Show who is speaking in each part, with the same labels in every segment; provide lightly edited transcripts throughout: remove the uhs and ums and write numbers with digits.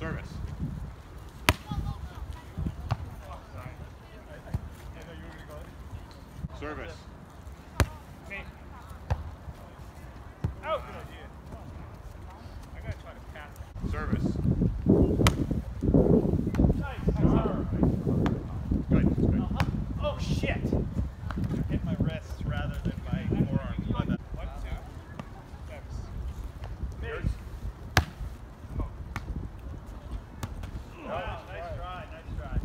Speaker 1: Service. Service.
Speaker 2: Me. Oh, good idea. I gotta try to pass it.
Speaker 1: Service.
Speaker 2: Nice.
Speaker 1: Good. Good.
Speaker 2: Oh shit! Hit my wrists rather than my forearm. My bad. 1, 2. Service.
Speaker 1: Yours.
Speaker 2: Wow, nice try, nice try.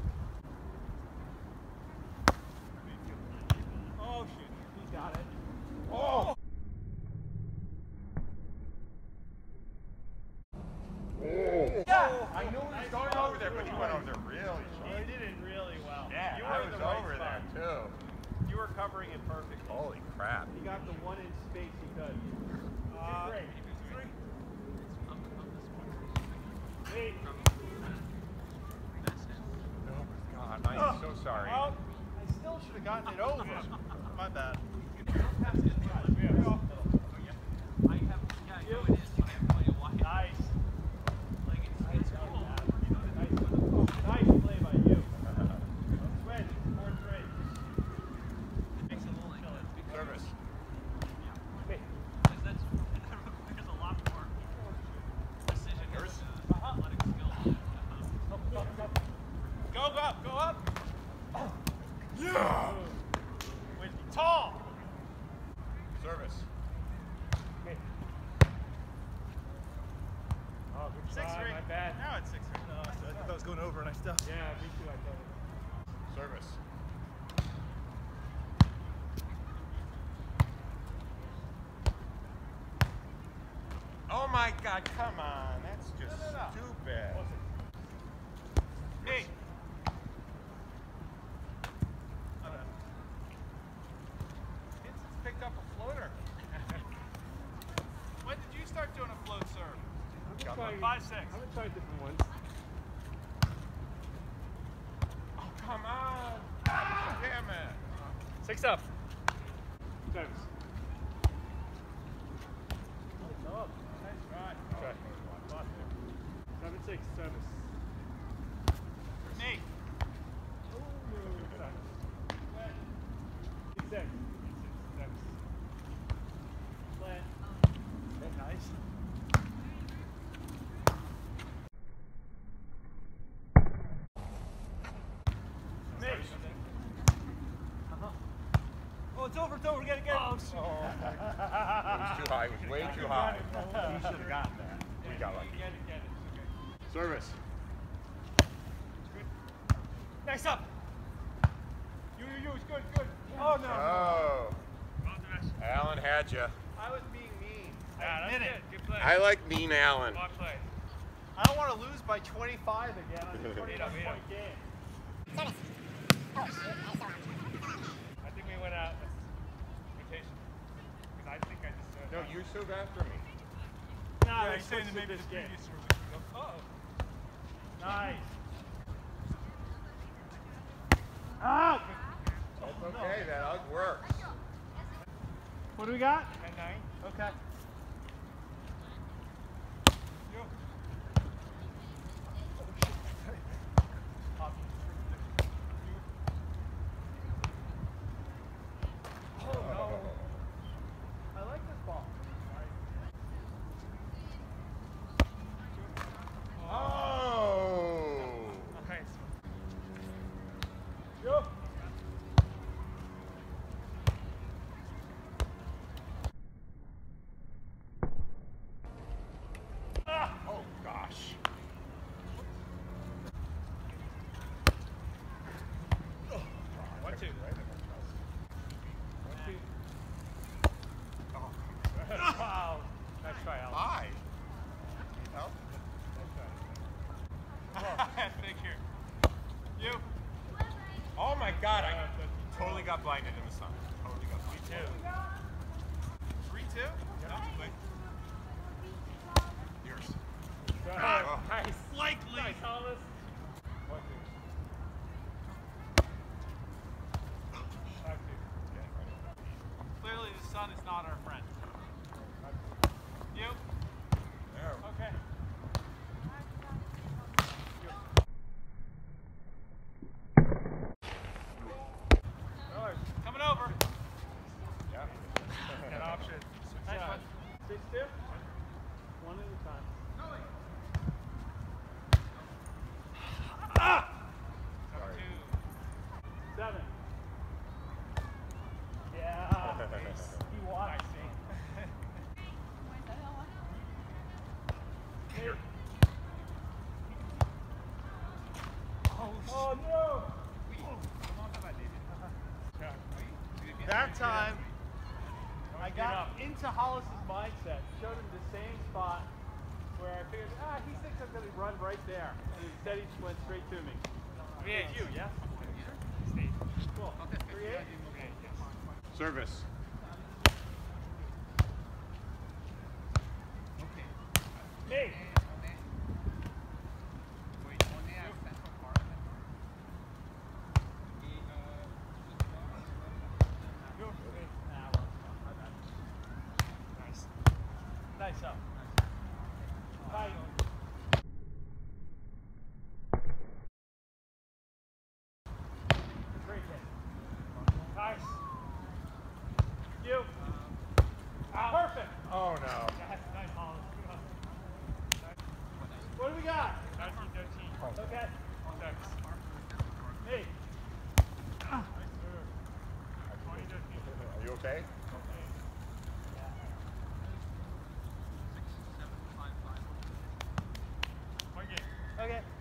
Speaker 2: Oh shit, he got it. Oh!
Speaker 1: Yeah, I knew he was going over there, but he went over there really
Speaker 2: He
Speaker 1: short.
Speaker 2: did it really well.
Speaker 1: Yeah,
Speaker 2: You
Speaker 1: I
Speaker 2: were in
Speaker 1: was
Speaker 2: the right
Speaker 1: over
Speaker 2: spot.
Speaker 1: there too.
Speaker 2: You were covering it perfectly.
Speaker 1: Holy crap.
Speaker 2: He got the 1 inch space he could. Great. 3. Hey.
Speaker 1: Oh God, I'm so sorry.
Speaker 2: Well, I still should have gotten it over. My bad. Nice. Nice play by you. Switch, 4-3.
Speaker 1: Service. Yours.
Speaker 2: Go up, go up.
Speaker 1: Yeah.
Speaker 2: With tall.
Speaker 1: Service.
Speaker 2: Oh, good
Speaker 3: 6-3.
Speaker 2: My bad.
Speaker 3: Now it's 6-3.
Speaker 2: No, I thought I was going over and I stopped. Yeah, me too. I thought.
Speaker 1: Service. Oh my God, come on. That's just stupid.
Speaker 2: Me.
Speaker 1: It's picked up a floater.
Speaker 3: When did you start doing a float serve?
Speaker 2: 5-6.
Speaker 3: I'm
Speaker 2: gonna try different ones.
Speaker 1: Oh, come on. Damn it.
Speaker 2: 6 up. Service. Nice try.
Speaker 1: Okay.
Speaker 2: 7-6. Service.
Speaker 3: Me.
Speaker 2: Six. Service. Flat.
Speaker 3: Nice.
Speaker 2: Me.
Speaker 3: Oh, it's over, get it.
Speaker 2: Oh,
Speaker 1: It was too high. It was way too high.
Speaker 2: He should have gotten that.
Speaker 1: We got lucky.
Speaker 3: Get it. Okay.
Speaker 1: Service.
Speaker 2: Nice up. You. It's good. Oh no.
Speaker 1: Oh. Alan had you.
Speaker 3: I was being mean.
Speaker 2: Yeah, that's it. Good play.
Speaker 1: I like mean Alan.
Speaker 2: Good play.
Speaker 3: I don't want to lose by 25 again on a 21-point game.
Speaker 2: I think we went out. Rotation. Because I think I just.
Speaker 1: No, you serve after me.
Speaker 2: Nah,
Speaker 3: Yeah,
Speaker 2: we're
Speaker 3: he's saying
Speaker 2: switching
Speaker 3: that maybe
Speaker 2: this
Speaker 3: the
Speaker 2: game.
Speaker 3: previous serve. Uh-oh.
Speaker 2: Nice. Ah!
Speaker 1: That's okay. That ug works.
Speaker 2: What do we got?
Speaker 3: 10-9.
Speaker 2: Okay.
Speaker 3: Yo.
Speaker 2: Oh no. I like this ball.
Speaker 1: Oh.
Speaker 2: Nice. Yo.
Speaker 1: Oh gosh.
Speaker 2: One, two.
Speaker 1: Oh,
Speaker 2: Wow. Nice try, Alan.
Speaker 1: hi. Need help?
Speaker 3: Figure. You.
Speaker 1: Oh my God! I totally got blinded in the sun. Totally got blinded.
Speaker 3: 3-2. That was quick.
Speaker 1: Yours.
Speaker 2: Nice.
Speaker 3: Likely.
Speaker 2: Nice, Thomas.
Speaker 3: Clearly, the sun is not our friend. You.
Speaker 1: There.
Speaker 2: Okay.
Speaker 3: time, I got into Hollis's mindset, showed him the same spot where I figured, he thinks I'm going to run right there. And instead he just went straight to me.
Speaker 2: Yeah, you, yeah?
Speaker 3: Cool. 3-8?
Speaker 1: Service.
Speaker 3: Me. Nice up. Bye. Great hit. Nice. You. Perfect.
Speaker 1: Oh no.
Speaker 2: Nice, Hollis.
Speaker 3: What do we got?
Speaker 2: 19-13.
Speaker 3: Okay.
Speaker 2: Thanks.
Speaker 3: Me.
Speaker 2: 20-13.
Speaker 1: Are you okay?
Speaker 2: One game.
Speaker 3: Okay.